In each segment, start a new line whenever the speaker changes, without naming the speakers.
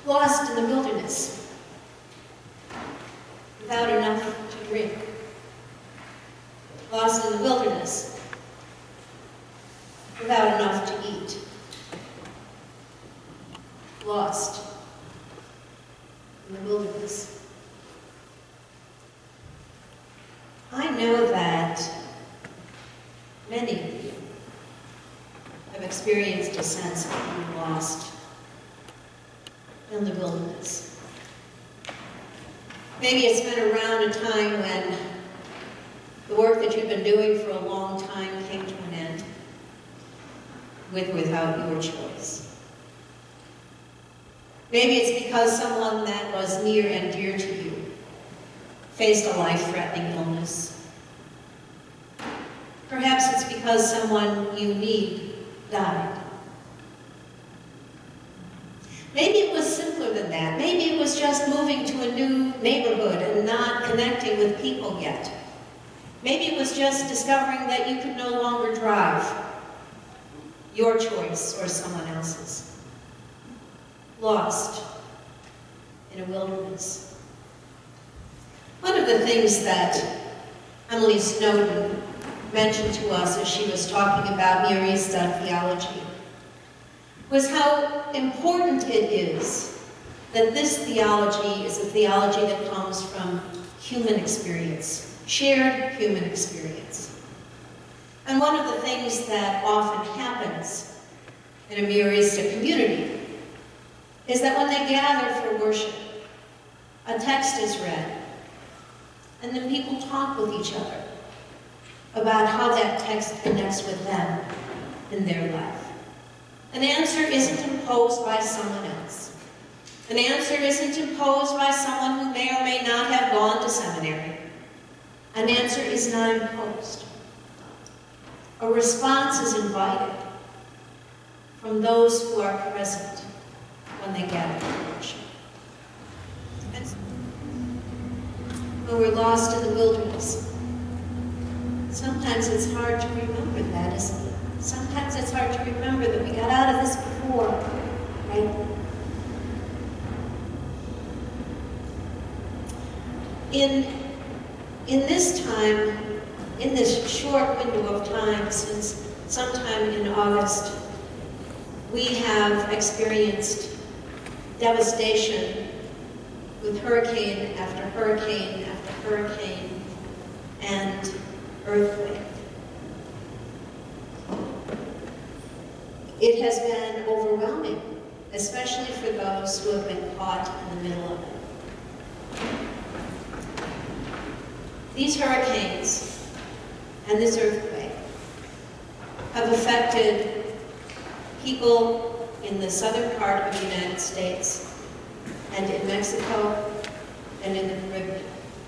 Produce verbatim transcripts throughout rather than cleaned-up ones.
Lost in the wilderness, without enough to drink. Lost in the wilderness, without enough to eat. Lost in the wilderness. I know that many of you have experienced a sense of being lost in the wilderness. Maybe it's been around a time when the work that you've been doing for a long time came to an end, with or without your choice. Maybe it's because someone that was near and dear to you faced a life-threatening illness. Perhaps it's because someone you need died. Maybe it was simpler than that. Maybe it was just moving to a new neighborhood and not connecting with people yet. Maybe it was just discovering that you could no longer drive, your choice or someone else's. Lost in a wilderness. One of the things that Emily Snowden mentioned to us as she was talking about Near East theology was how important it is that this theology is a theology that comes from human experience, shared human experience. And one of the things that often happens in a Near Eastern community is that when they gather for worship, a text is read, and then people talk with each other about how that text connects with them in their life. An answer isn't imposed by someone else. An answer isn't imposed by someone who may or may not have gone to seminary. An answer is not imposed. A response is invited from those who are present when they gather for worship. When we're lost in the wilderness, sometimes it's hard to remember that, isn't it? Sometimes it's hard to remember that we got out of this before, right? In, in this time, in this short window of time, since sometime in August, we have experienced devastation with hurricane after hurricane after hurricane and earthquake. It has been overwhelming, especially for those who have been caught in the middle of it. These hurricanes and this earthquake have affected people in the southern part of the United States and in Mexico and in the Caribbean.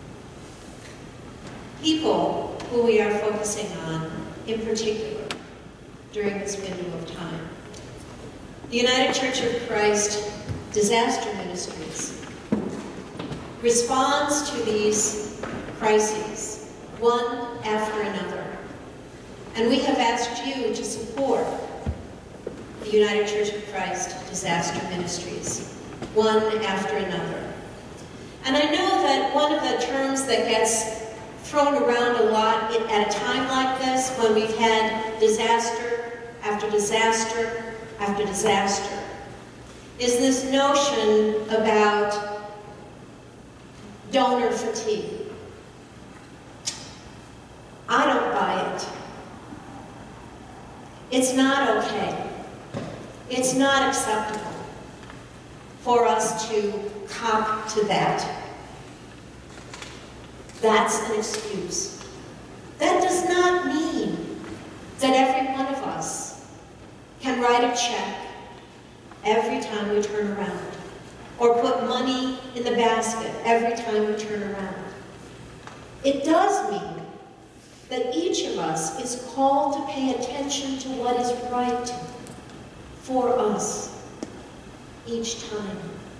People who we are focusing on in particular during this window of time. The United Church of Christ Disaster Ministries responds to these crises, one after another. And we have asked you to support the United Church of Christ Disaster Ministries, one after another. And I know that one of the terms that gets thrown around a lot at a time like this, when we've had disaster after disaster after disaster, is this notion about donor fatigue. I don't buy it. It's not okay. It's not acceptable for us to cop to that. That's an excuse. That does not mean that every one of us can write a check every time we turn around, or put money in the basket every time we turn around. It does mean that each of us is called to pay attention to what is right for us each time.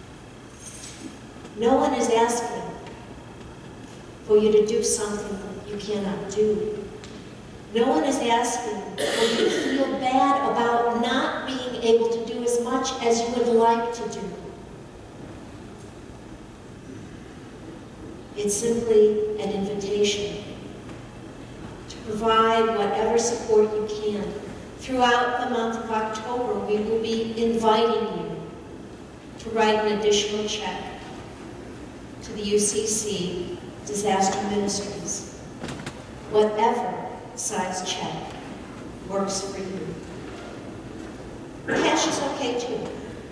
No one is asking for you to do something you cannot do. No one is asking for you to feel bad about not being able to do as much as you would like to do. It's simply an invitation to provide whatever support you can. Throughout the month of October, we will be inviting you to write an additional check to the U C C Disaster Ministries. Whatever size check works for you. Cash is okay too.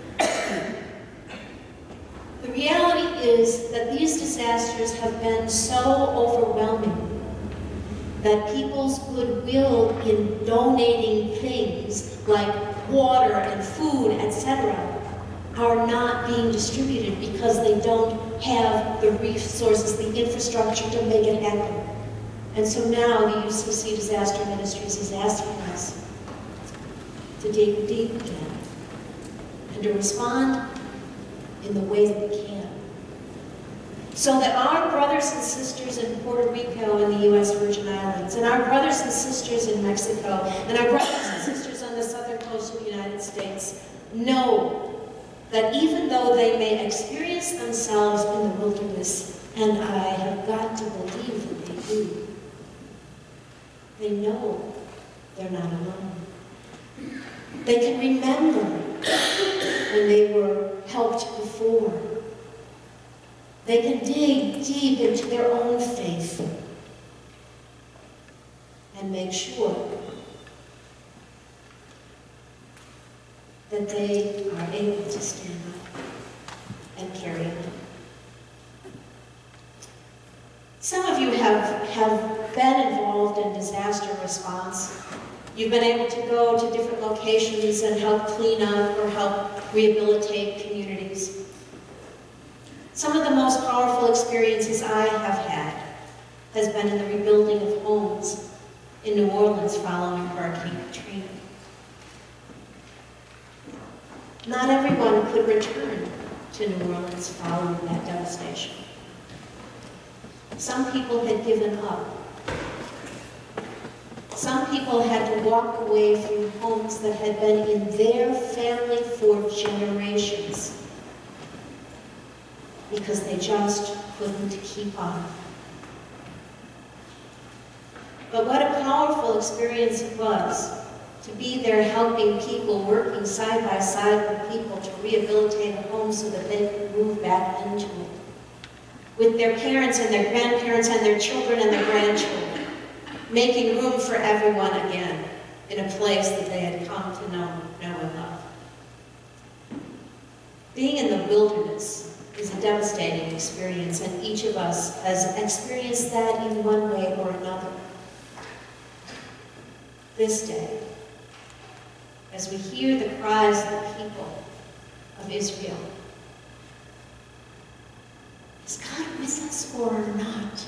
The reality is that these disasters have been so overwhelming that people's goodwill in donating things like water and food, et cetera, are not being distributed because they don't have the resources, the infrastructure to make it happen. And so now the U C C Disaster Ministries is asking us to dig deep again and to respond in the way that we can, so that our brothers and sisters in Puerto Rico and the U S Virgin Islands, and our brothers and sisters in Mexico, and our brothers and sisters on the southern coast of the United States know that even though they may experience themselves in the wilderness, and I have got to believe that they do, they know they're not alone. They can remember when they were helped before. They can dig deep into their own faith and make sure that they are able to stand up and carry on. Some of you have, have been involved in disaster response. You've been able to go to different locations and help clean up or help rehabilitate communities. Some of the most powerful experiences I have had has been in the rebuilding of homes in New Orleans following Hurricane Katrina. Not everyone could return to New Orleans following that devastation. Some people had given up. Some people had to walk away from homes that had been in their family for generations because they just couldn't keep on. But what a powerful experience it was to be there helping people, working side by side with people to rehabilitate a home so that they could move back into it, with their parents and their grandparents and their children and their grandchildren, making room for everyone again in a place that they had come to know, know and love. Being in the wilderness is a devastating experience, and each of us has experienced that in one way or another. This day, as we hear the cries of the people of Israel, is God with us or not?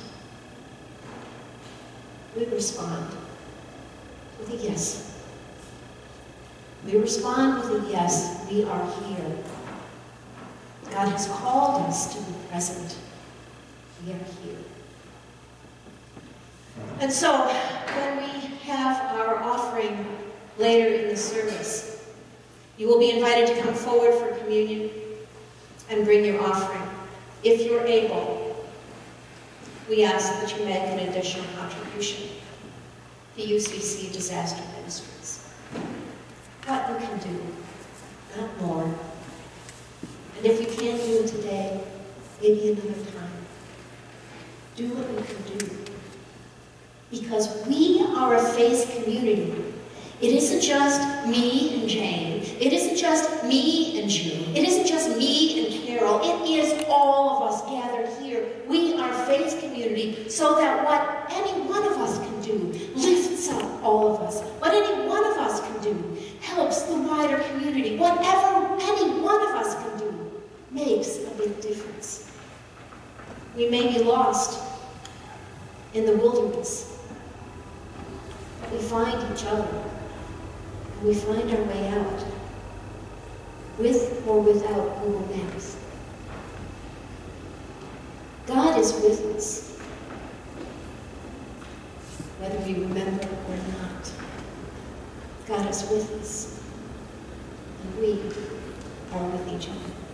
We respond with a yes. We respond with a yes, we are here. God has called us to be present. We are here. And so, when we have our offering later in the service, you will be invited to come forward for communion and bring your offering. If you're able, we ask that you make an additional contribution to U C C Disaster Ministries. What you can do, not more. And if you can't do it today, maybe another time. Do what you can do. Because we are a faith community. It isn't just me and Jane. It isn't just me and June. It isn't just me and Carol. It is all of us gathered here. We are a faith community so that what any one of us can do lifts up all of us. What any one of us can do helps the wider community. Whatever any one of us can do makes a big difference. We may be lost in the wilderness, but we find each other. We find our way out, with or without Google Maps. God is with us, whether we remember or not. God is with us, and we are with each other.